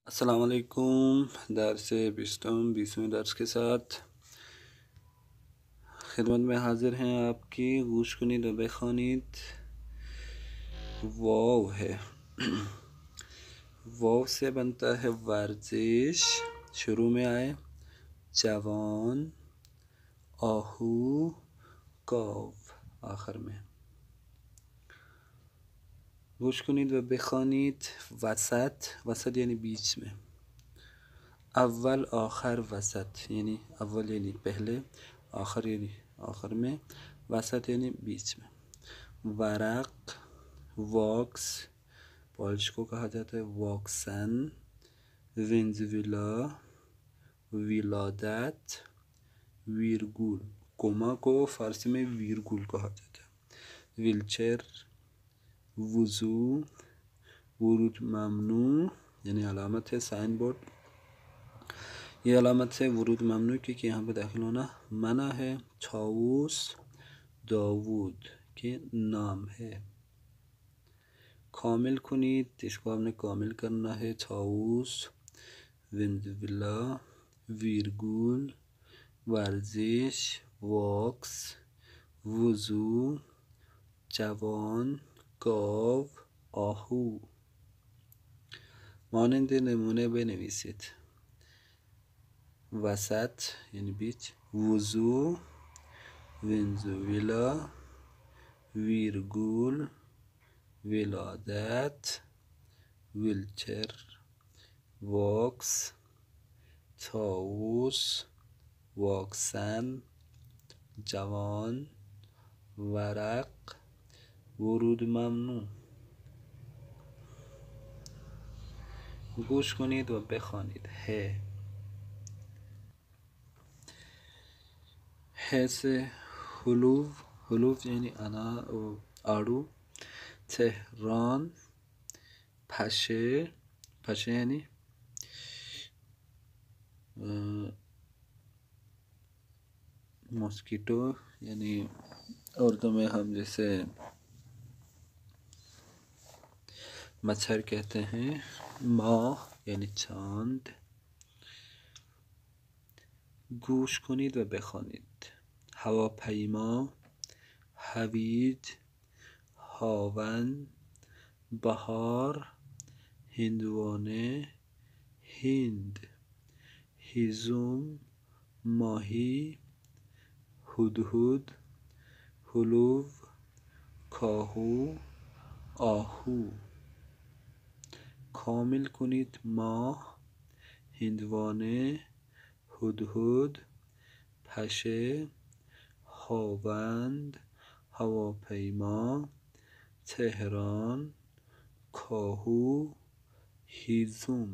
अस्सलाम वालेकुम। दर्स बीसवें दर्स के साथ खिदमत में हाजिर हैं आपकी। गूश कुनीद व बेखानीद वाव है। वाव से बनता है वर्जिश, शुरू में आए, जवान, आहू, कौफ आखिर में। गूश कुनीद व बेखानीद वसत, वसत यानी बीच में। अव्वल आखिर वसत यानी अव्वल यानी पहले, आखिर यानी आखिर में, वसत यानी बीच में। वरक, वॉक्स, पॉलिश को कहा जाता है वॉक्सन। वेंजुला, विलादत, वीरगुल, कोमा को फारसी में वीरगुल कहा जाता है। विलचेर, वुजू, वुरुद ममनू यानी अलामत है, साइन बोर्ड। ये अलामत है वुरुद ममनू क्योंकि यहाँ पे दाखिल होना मना है। छाऊस, दाऊद के नाम है। कामिल कुनीत, इसको हमने कामिल करना है। छाऊस, विंजविला, वीरगुल, वर्जिश, वॉक्स, वुजू, जवान, कौव, आहू। मानंद नमूने बेनवीसित। वसत यानी बीच, वुजू, वेंजुविला, वीरगुल, विलादत, विलचर, वॉक्स, छाऊस, वॉक्सन, जवान, वरक, वुरुद ममनू। गूश कुनीद व बेखानीद है से हुलूव, हुलूव यानी अना आड़ू। तेहरान, फशे, फशे यानी मॉस्किटो यानी उर्दू में हम जैसे मच्छर कहते हैं। माह यानी चांद। गूश कुनीद व बेखानीद। हवापैमा, हवीज, हावन, बहार, हिंदवाने, हिंद, हिजुम, माही, हुदहुद, हुलूव, खाहू, आहू। कामिल कुनीत माह, हिंदवाने, हुदहुद, फशे, हावंद, हवापैमा, तेहरान, खाहू, हिजुम।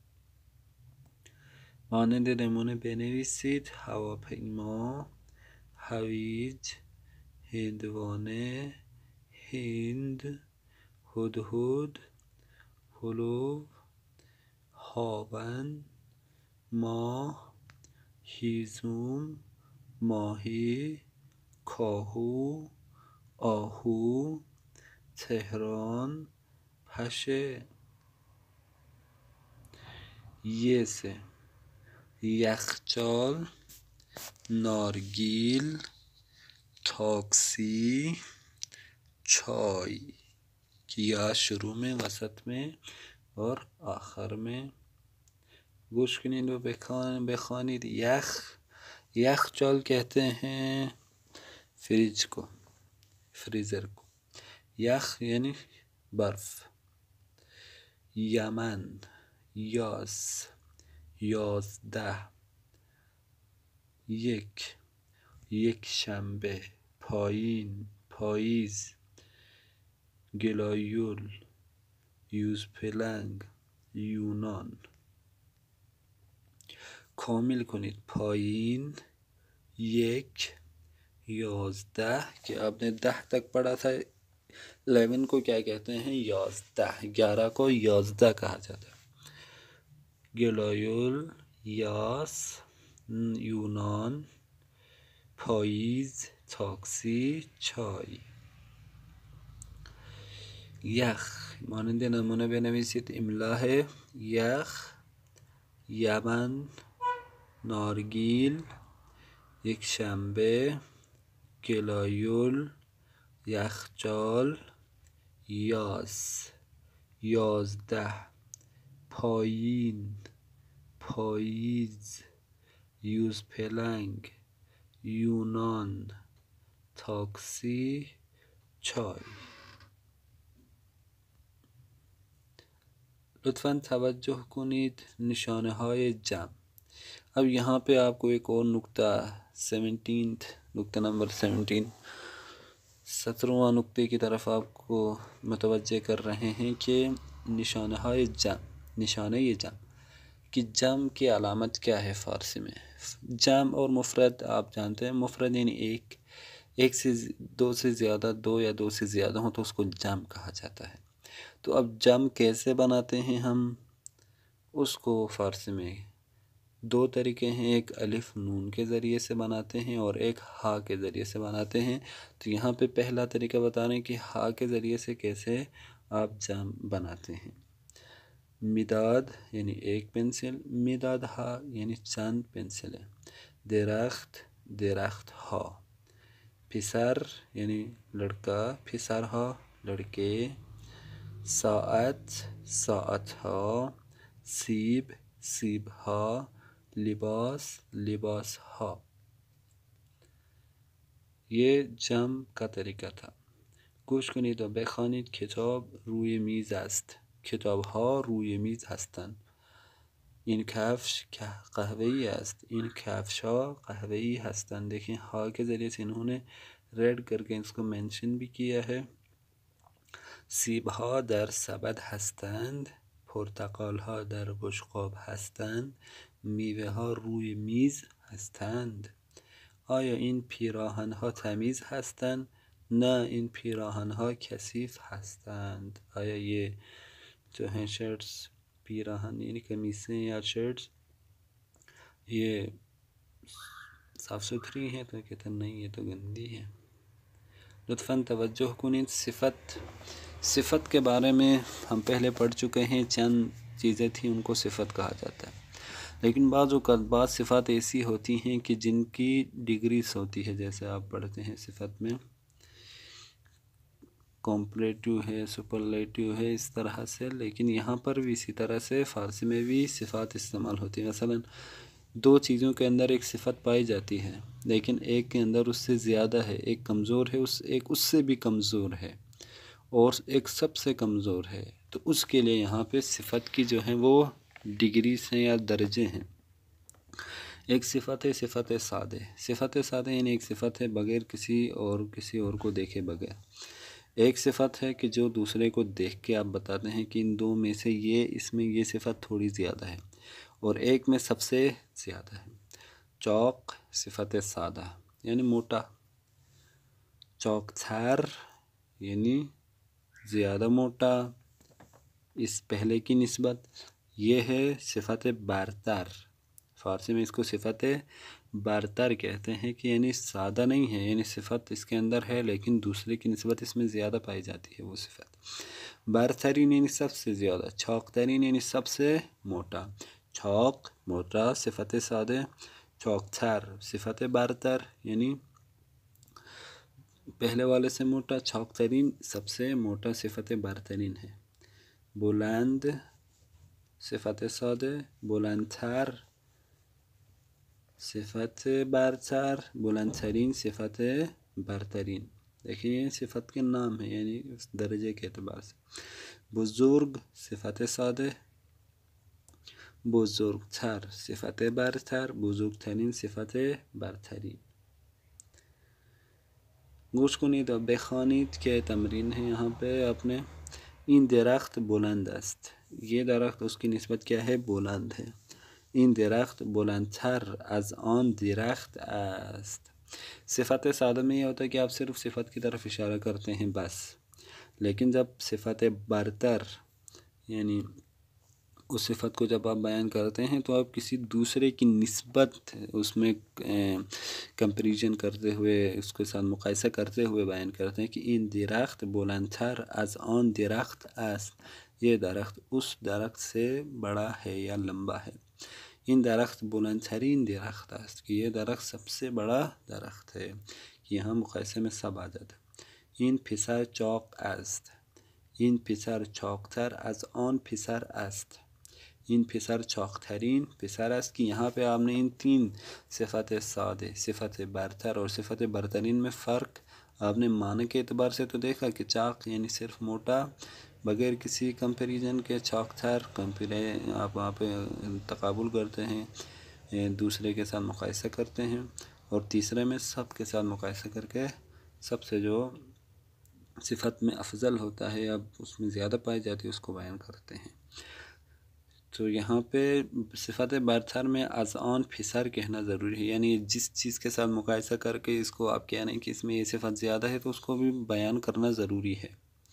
मानंद नमूने बेनवीसित। हवापैमा, हवीज, हिंदवाने, हिंद, हुदहुद, हुलूव, हावन, माह, हिजुम, माही, खाहू, आहू, तेहरान, फशे। ये से यखचाल, नारगिल, टॉक्सी, चाय किया शुरू में, वसत में और आखिर में। गूश कुनीद व बेखानीद यख, यखचाल कहते हैं फ्रिज को, फ्रीज़र को। यख यानी बर्फ। यमन, यास, याज़दह, یک شنبه، پایین، پاییز، گلایول، یوزپلنگ، یونان. کامل کنید. پایین، یک، 11 कि आपने 10 तक पढ़ा था। 11 को क्या कहते हैं? 11। 11 को 11 कहा जाता है। गलायुल, यास, यूनान, پاییز، تاکسی، چای. یخ مانند نمونه بنویسید. املا है यख یمن، نارگیل، یکشنبه، گلایول، یخچال، یاس، 11، پایین، پاییز، یوزپلنگ، یونان، تاکسی، چای. لطفاً توجه کنید نشانه های جمع. اب یہاں پہ آپ کو ایک اور نکتہ 17 17واں نکتے کی طرف آپ کو متوجہ کر رہے ہیں کہ نشانہ های جمع، نشانہ جمع کہ جمع کی علامت کیا ہے فارسی میں. جمع اور مفرد آپ جانتے ہیں، مفرد یعنی ایک سے دو سے زیادہ، دو یا دو سے زیادہ ہوں تو اس کو جمع کہا جاتا ہے. تو اب جمع کیسے بناتے ہیں ہم اس کو فارسی میں دو طریقے ہیں، ایک الف نون کے ذریعے سے بناتے ہیں اور ایک ہا کے ذریعے سے بناتے ہیں. تو یہاں پہ پہلا طریقہ بتا رہے ہیں کہ ہا کے ذریعے سے کیسے آپ جمع بناتے ہیں. مداد یعنی ایک پنسل، مداد ہا یعنی چند پنسلیں. درخت، درخت ہا. پسر یعنی لڑکا، پسر ہا لڑکے. ساعت، ساعت ہا. سیب، سیب ہا. لباس، لباس ہا. یہ جمع کا طریقہ تھا. گوش کنید و بخوانید. کتاب روی میز است. کتاب ها روی میز هستند. این کفش قهوه‌ای است. این کفش ها قهوه‌ای هستند. دیکھیں ہا کے ذریعے سے انہوں نے ریڈ کر کے اس کو مینشن بھی کیا ہے. سیب ها در سبد هستند. پرتقال ها در بشقاب هستند. میوه ها روی میز هستند. آیا این پیراهن ها تمیز هستند؟ نه، این پیراهن ها کثیف هستند. آیا یہ جو ہیں شرٹس، پیراہن یعنی قمیصیں یا شرٹس، یہ صاف ستھری ہیں؟ تو کہتے ہیں نہیں، یہ تو گندی ہے. لطفاً توجہ کنید. صفت کے بارے میں ہم پہلے پڑھ چکے ہیں، چند چیزیں تھیں ان کو صفت کہا جاتا ہے. لیکن بعض اوقات بعض صفات ایسی ہوتی ہیں کہ جن کی ڈگریز ہوتی ہے، جیسے آپ پڑھتے ہیں صفت میں کمپلیٹو ہے، سپرلیٹو ہے، اس طرح سے. لیکن یہاں پر بھی اسی طرح سے فارسی میں بھی صفات استعمال ہوتی ہیں. مثلا دو چیزوں کے اندر ایک صفت پائی جاتی ہے لیکن ایک کے اندر اس سے زیادہ ہے، ایک کمزور ہے، ایک اس سے بھی کمزور ہے اور ایک سب سے کمزور ہے. تو اس کے لیے یہاں پہ صفت کی جو ہیں وہ ڈگریز ہیں یا درجے ہیں. ایک صفت ہے صفت سادہ. صفت سادہ یعنی ایک صفت ہے بغیر کسی اور کو دیکھے بغیر. ایک صفت ہے کہ جو دوسرے کو دیکھ کے آپ بتاتے ہیں کہ ان دو میں سے اس میں یہ صفت تھوڑی زیادہ ہے اور ایک میں سب سے زیادہ ہے. چوک صفت سادہ یعنی موٹا. چوک تھر یعنی زیادہ موٹا اس پہلے کی نسبت. یہ ہے صفت برتر. فارسی میں اس کو صفت برتر کہتے ہیں کہ یعنی سادہ نہیں ہے، یعنی صفت اس کے اندر ہے لیکن دوسرے کی نسبت اس میں زیادہ پائی جاتی ہے وہ صفت. برترین یعنی سب سے زیادہ. چوک ترین یعنی سب سے موٹا. چوک موٹا صفت سادہ. چوک تھر صفت برتر یعنی پہلے والے سے موٹا. چوک ترین سب سے موٹا صفت برترین ہے. بلند صفت سادہ. بلند تر صفت برتر. بلند ترین صفت برترین. دیکھیں یہ صفت کے نام ہے یعنی درجے کے اعتبار سے. بزرگ صفت سادہ. بزرگ تر صفت برتر. بزرگ ترین صفت برترین. گوش کنید و بخوانید که تمرین ہے یہاں پہ اپنے. این درخت بلند است. یہ درخت اس کی نسبت کیا ہے؟ بلند ہے. این درخت بلندتر از آن درخت است. صفت سادہ میں یہ ہوتا ہے کہ آپ صرف صفت کی طرف اشارہ کرتے ہیں بس. لیکن جب صفت برتر یعنی اس صفت کو جب آپ بیان کرتے ہیں تو آپ کسی دوسرے کی نسبت اس میں کمپیریزن کرتے ہوئے، اس کے ساتھ مقایسہ کرتے ہوئے بیان کرتے ہیں کہ این درخت بلندتر از آن درخت است. یہ درخت اس درخت سے بڑا ہے یا لمبا ہے. این درخت بلندترین درخت است که یہ درخت سب سے بڑا درخت ہے. یہاں مقایسه میں سب آ جاتا. این پسر چاق است. این پسر چاقتر از آن پسر است. این پسر چاقترین پسر است کہ یہاں پہ آپ نے ان تین صفت سادے، صفت برتر اور صفت برترین میں فرق آپ نے معنی کے اعتبار سے تو دیکھا کہ چاق یعنی صرف موٹا، بغیر کسی کمپیریزن کے. چاقتر آپ وہاں پہ تقابل کرتے ہیں، دوسرے کے ساتھ مقایسہ کرتے ہیں، اور تیسرے میں سب کے ساتھ مقایسہ کر کے سب سے جو صفت میں افضل ہوتا ہے، اب اس میں زیادہ پائی جاتی ہے، اس کو بیان کرتے ہیں. تو یہاں پہ صفت برتر میں از آن پسر کہنا ضروری ہے، یعنی جس چیز کے ساتھ مقایسہ کر کے اس کو آپ کہہ رہے ہیں کہ اس میں یہ صفت زیادہ ہے تو اس کو بھی بیان کرنا ضروری ہے.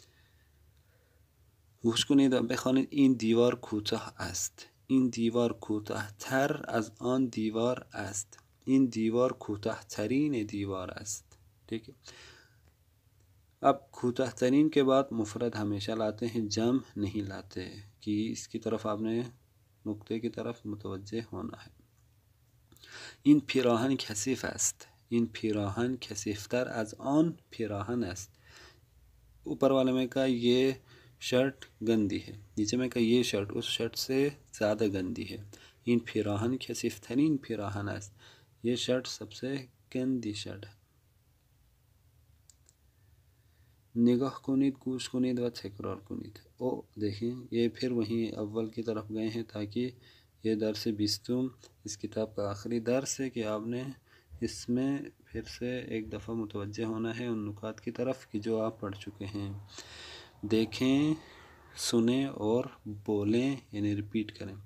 گوش کنید و بخوانید. این دیوار کوتاه است. این دیوار کوتاه‌تر از آن دیوار است. این دیوار کوتاه‌ترین دیوار است. ٹھیک ہے. اب کوتاہ ترین کے بعد مفرد ہمیشہ لاتے ہیں، جمع نہیں لاتے، کہ اس کی طرف آپ نے نقطے کی طرف متوجہ ہونا ہے. این پیراهن کثیف است. این پیراهن کثیفتر از آن پیراهن است. اوپر والے میں کہا یہ شرٹ گندی ہے، نیچے میں کہا یہ شرٹ اس شرٹ سے زیادہ گندی ہے. این پیراهن کثیفترین پیراهن است. یہ شرٹ سب سے گندی شرٹ ہے. نگاہ کنید، گوش کنید و تکرار کنید. او دیکھیں یہ پھر وہیں اول کی طرف گئے ہیں تاکہ یہ درس 20 اس کتاب کا آخری درس ہے کہ آپ نے اس میں پھر سے ایک دفعہ متوجہ ہونا ہے ان نکات کی طرف کہ جو آپ پڑھ چکے ہیں. دیکھیں، سنیں اور بولیں، یعنی ریپیٹ کریں.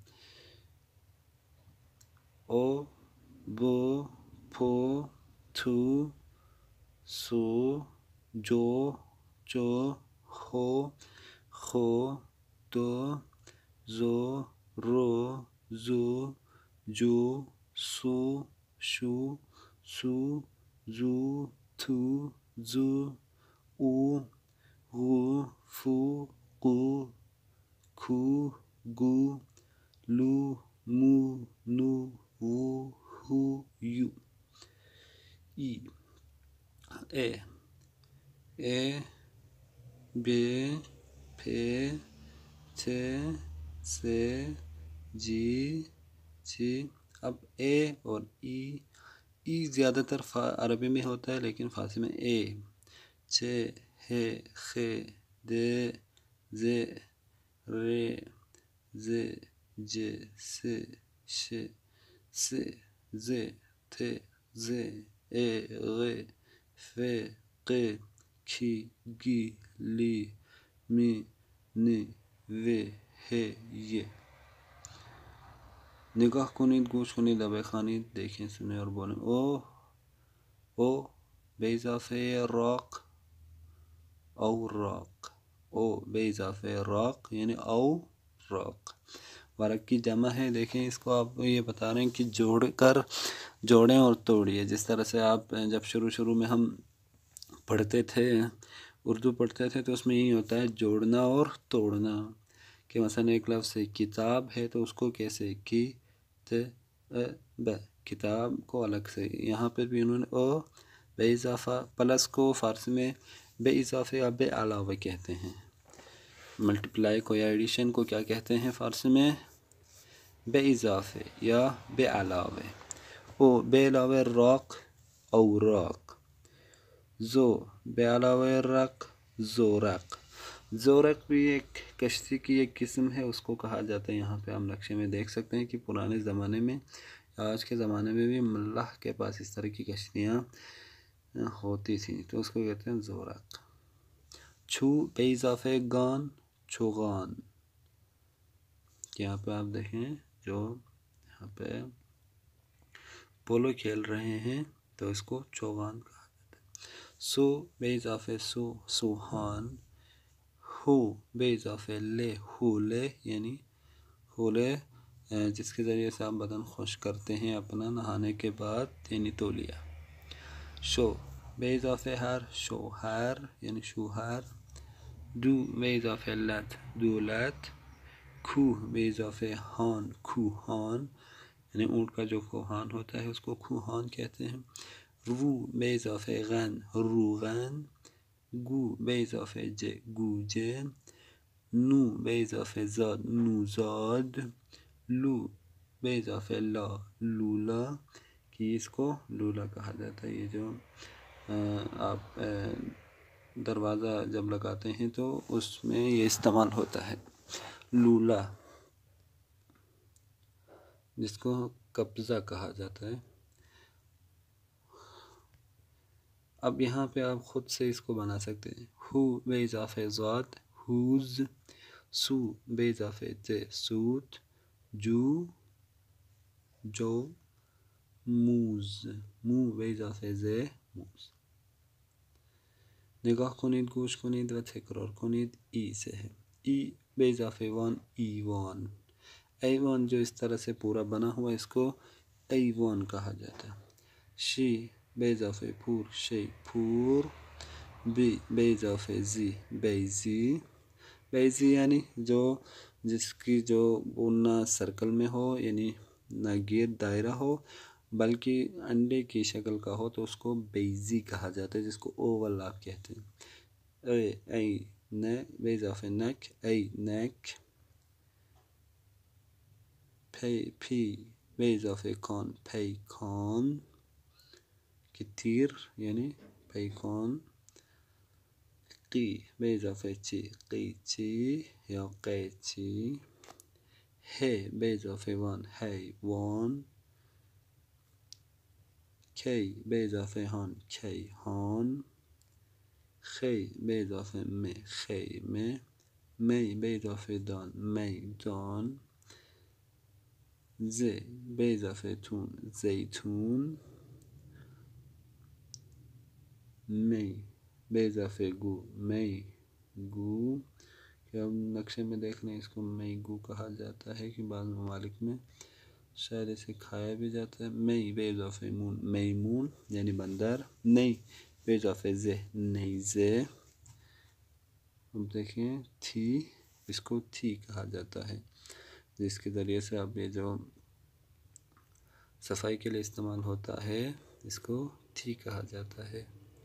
او، بو، پھو، تھو، سو، جو، چو، ہو، خو، تو، زو، رو، زو، جو، سو، شو، سو، زو، تھو، زو، او، غو، فو، قو، کھو، گو، لو، مو، نو، وو، ہو، یو. ای، اے، اے، بے، پھے، چھے، سے، جی، چھی. اب اے اور ای زیادہ تر عربی میں ہوتا ہے لیکن فارسی میں اے. چھے، ہے، خے، دے، زے، رے، زے، جے، سے، شے، سے، زے، تھے، زے، اے، غے، فے، قے، کھی، گی، لی، می، نی، وے، ہے، یہ. نگاہ کنید، گوش کنید و بخوانید. دیکھیں، سنیں اور بولیں. او بے اضافہ راق، اوراق. او بے اضافہ راق یعنی اوراق. ورق کی جمع ہے. دیکھیں اس کو آپ یہ بتا رہے ہیں کہ جوڑ کر جوڑیں اور توڑیے. جس طرح سے آپ جب شروع میں ہم پڑھتے تھے، اردو پڑھتے تھے، تو اس میں یہی ہوتا ہے جوڑنا اور توڑنا. کہ مثلا ایک لفظ کتاب ہے تو اس کو کیسے کی ب، کتاب کو الگ سے. یہاں پر بھی انہوں نے او بے اضافہ پلس کو فارسی میں بے اضافہ یا بے علاوہ کہتے ہیں. ملٹیپلائی کو یا ایڈیشن کو کیا کہتے ہیں فارسی میں؟ بے اضافے یا بے علاوہ. او بے علاوہ راق، اوراق. زو بے علاوہ رق، زورق. زورق بھی ایک کشتی کی ایک قسم ہے، اس کو کہا جاتا ہے. یہاں پہ ہم نقشے میں دیکھ سکتے ہیں کہ پرانے زمانے میں، آج کے زمانے میں بھی ملاح کے پاس اس طرح کی کشتیاں ہوتی تھیں تو اس کو کہتے ہیں زورق. چھو بے اضافہ گان، چھوغان. یہاں پہ آپ دیکھیں جو یہاں پہ پولو کھیل رہے ہیں تو اس کو چوغان کہا جاتا ہے. سو بے اضافہ سو، سوہان. ہو بے اضافہ لے، ہولے یعنی ہولے جس کے ذریعے سے آپ بدن خشک کرتے ہیں اپنا نہانے کے بعد، یعنی تولیہ. شو بے اضافہ ہر، شوہر یعنی شوہر. دو بے اضافہ لت، دولت. کوه به اضافه هان کوهان، یعنی اونٹ کا جو کوهان ہوتا ہے اس کو کوهان کہتے ہیں. رو به اضافه غن روغن. گو به اضافه ج گوجه. نو به اضافه زاد نوزاد. لو به اضافه لا لولا، کہ اس کو لولا کہا جاتا ہے. یہ جو آپ دروازہ جب لگاتے ہیں تو اس میں یہ استعمال ہوتا ہے لولا، جس کو قبضہ کہا جاتا ہے. اب یہاں پہ آپ خود سے اس کو بنا سکتے ہیں. ہو بے اضافہ ذات ہوز. سو بے اضافہ ت سوت. جو جو. موز مو بے اضافه ز موز. نگاه کنید، گوش کنید و تکرار کنید. ای سے ہے. ای بے اضافه وان ایوان. ایوان جو اس طرح سے پورا بنا ہوا اس کو ایوان کہا جاتا ہے. شی بے اضافه پور شی پور. بی بے اضافه زی بیزی. بیزی یعنی جو جس کی جو نہ سرکل میں ہو، یعنی نہ گرد دائرہ ہو بلکہ انڈے کی شکل کا ہو تو اس کو بیزی کہا جاتا ہے، جس کو اوول آپ کہتے ہیں. ای ن بے اضافہ نک ای نیک. پی بے اضافہ کان پی کان، کہ تیر یعنی پی کان. قی بے اضافہ چی قیچی یا قیچی. ہے بے اضافہ وان حیوان. کی بے اضافہ ہان کیہان. خی بے اضافہ میں خیمے. می بے اضافہ دان میدان. ز بے اضافہ تون زیتون. می بے اضافہ گو می گو، کہ ہم نقشے میں دیکھ لیں اس کو می گو کہا جاتا ہے کہ بعض ممالک میں شاید اسے کھایا بھی جاتا ہے. می بے اضافہ مون میمون یعنی بندر. نئی بے اضافہ زہ نیزے. اب دیکھیں تھی، اس کو تھی کہا جاتا ہے، جس کے ذریعے سے اب یہ جو صفائی کے لیے استعمال ہوتا ہے اس کو تھی کہا جاتا ہے.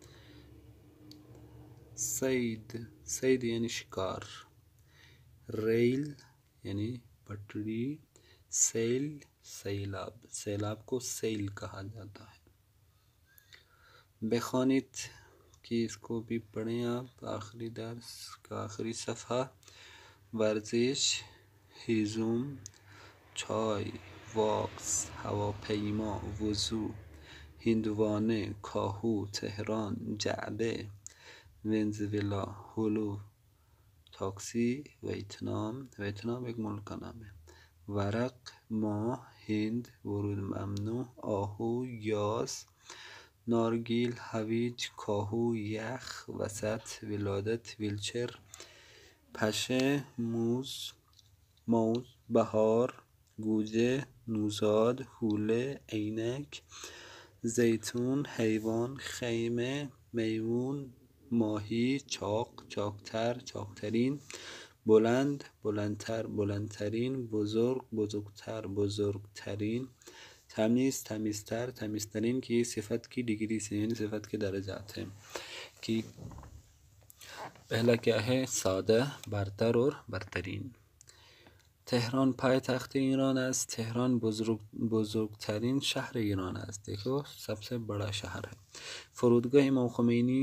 سید سید یعنی شکار. ریل یعنی پٹری. سیل سیلاب، سیلاب کو سیل کہا جاتا ہے. بخوانیت کی اس کو بھی پڑھیں آپ. آخری درس کا آخری صفحہ. ورزش ہیزم چای واکس هواپیما وضو هندوانه کاهو تهران جعبه ونزوئلا هلو تاکسی ویتنام. ویتنام ایک ملک کا نام ہے. ورق ماه هند ورود ممنوع. آهو یاس. نارگیل هویج کاهو یخ وسط ولادت ویلچر. پشه موز موز. بهار گوجه نوزاد حوله عینک. زیتون حیوان. خیمه میمون. ماهی چاق چاقتر چاقترین. بلند بلندتر بلندترین. بزرگ بزرگتر بزرگترین. تمیز تمیزتر تمیزترین، کی صفت کی ڈگری سے یعنی صفت کے درجات ہیں. کہ پہلا کیا ہے؟ سادہ برتر اور برترین. تهران پایتخت ایران است. تهران بزرگترین شهر ایران است. دیکھو سب سے بڑا شہر ہے. فرودگاه امام خمینی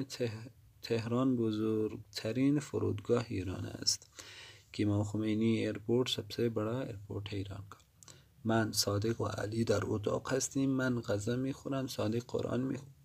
تهران بزرگترین فرودگاه ایران است. کہ امام خمینی ایئرپورٹ سب سے بڑا ایئرپورٹ ہے ایران کا. من صادق و علی در اتاق هستیم. من غذا میخورم، صادق قرآن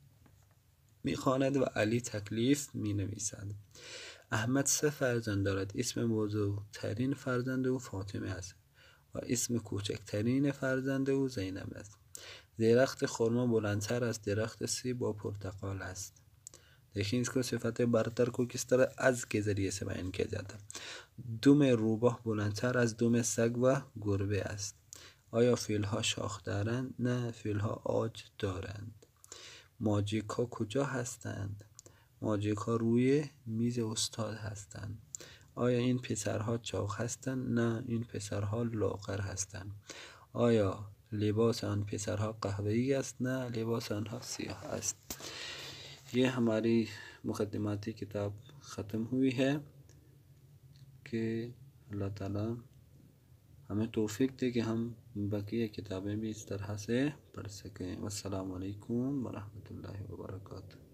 میخواند و علی تکلیف مینویسد. احمد 3 فرزند دارد. اسم بزرگترین فرزند او فاطمه است و اسم کوچکترین فرزند او زینب است. درخت خرما بلندتر از درخت سیب و پرتقال است. دیکھیں اس کو صفت برتر کو کس طرح از کے ذریعے سے بیان کیا جاتا ہے. دم روباه بلندتر از دم سگ و گربه است. آیا فیل‌ها شاخ دارند؟ نه، فیل‌ها عاج دارند. ماجیک‌ها کجا هستند؟ ماجیک‌ها روی میز استاد هستند. آیا این پسرها چاق هستند؟ نه، این پسرها لاغر هستند. آیا لباس آن پسرها قهوه‌ای است؟ نه، لباس آنها سیاه است. یہ ہماری مقدماتی کتاب ختم ہوئی ہے کہ اللہ تعالیٰ ہمیں توفیق دے کہ ہم بقیہ کتابیں بھی اس طرح سے پڑھ سکیں. والسلام علیکم ورحمۃ اللہ وبرکاتہ.